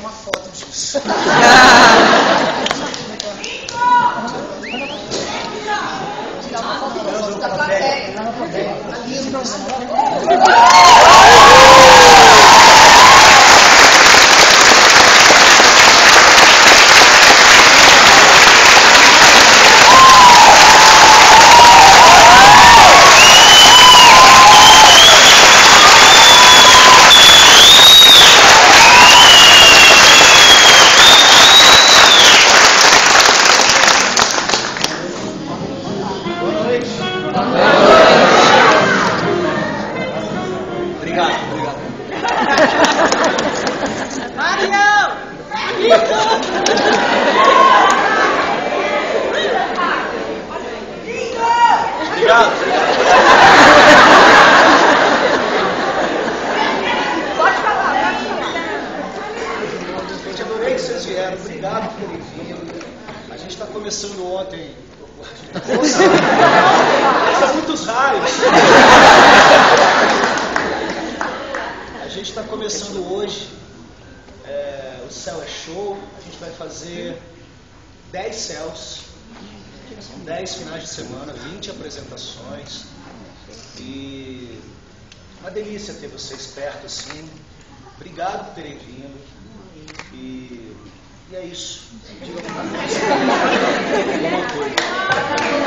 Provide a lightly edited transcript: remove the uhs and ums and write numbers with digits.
uma foto disso. Tirar uma foto da plateia. Gente, adorei que vocês vieram. Obrigado por terem vindo. A gente está começando ontem. São muitos raios. A gente está começando hoje. O céu é show. A gente vai fazer 10 céus. São 10 finais de semana, 20 apresentações. E uma delícia ter vocês perto assim. Obrigado por terem vindo. E é isso. Diga alguma coisa.